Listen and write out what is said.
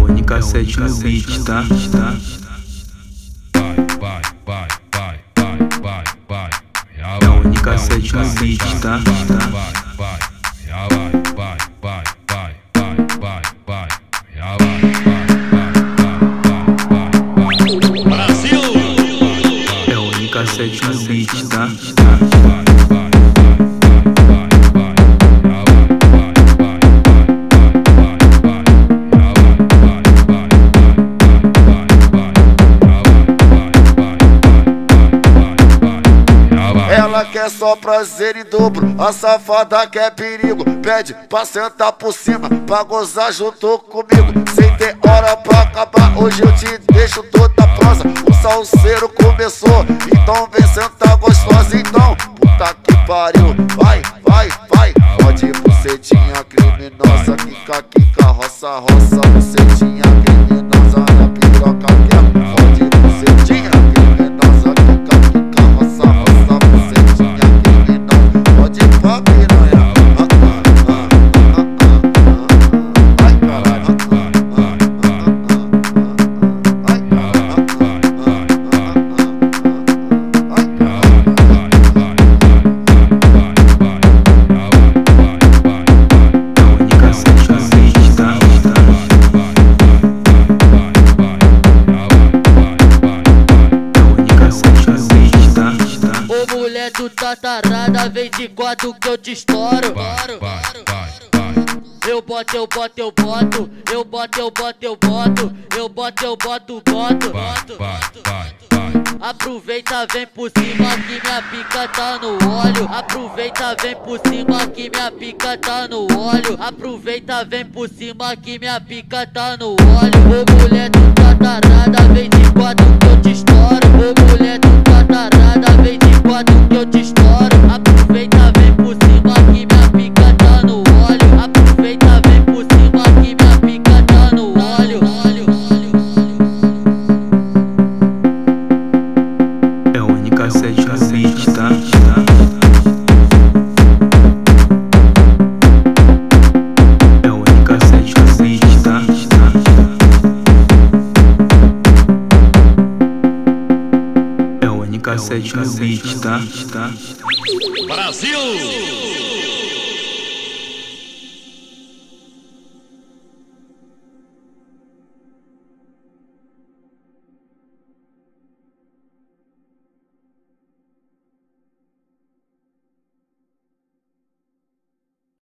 única sete no beat, tá? É a única sete no beat, tá? Brasil! É a única sete no beat, tá? Ela quer só prazer em dobro, a safada quer perigo. Pede pra sentar por cima, pra gozar junto comigo. Sem ter hora pra acabar, hoje eu te deixo toda prosa. O salseiro começou, então vem sentar gostosa. Então, puta que pariu, vai, vai, vai. Pode bucetinha criminosa, quica, quica, roça, roça. Bucetinha criminosa na piroca quer. Pode bucetinha criminosa, quica, quica, roça, roça. Bucetinha criminosa, pode ir pra piranha. Ai, caralho. Mulher do tatarada, vem de quatro que eu te estouro. Eu boto, eu boto, eu boto. Eu boto, eu boto, eu boto. Eu boto, eu boto, boto. Aproveita, vem por cima que minha pica tá no óleo. Aproveita, vem por cima que minha pica tá no óleo. Aproveita, vem por cima que minha pica tá no óleo. Ô mulher do tatarada, vem de quatro que eu te estouro. Ô mulher do tatarada, vem de quatro que eu te estouro. Aproveita, vem por cima que minha pica tá no óleo. Aproveita, vem por cima que minha pica tá no óleo. É a única sete no beat, tá? É a única sete no beat, tá? É a única sete no beat, tá? Brasil!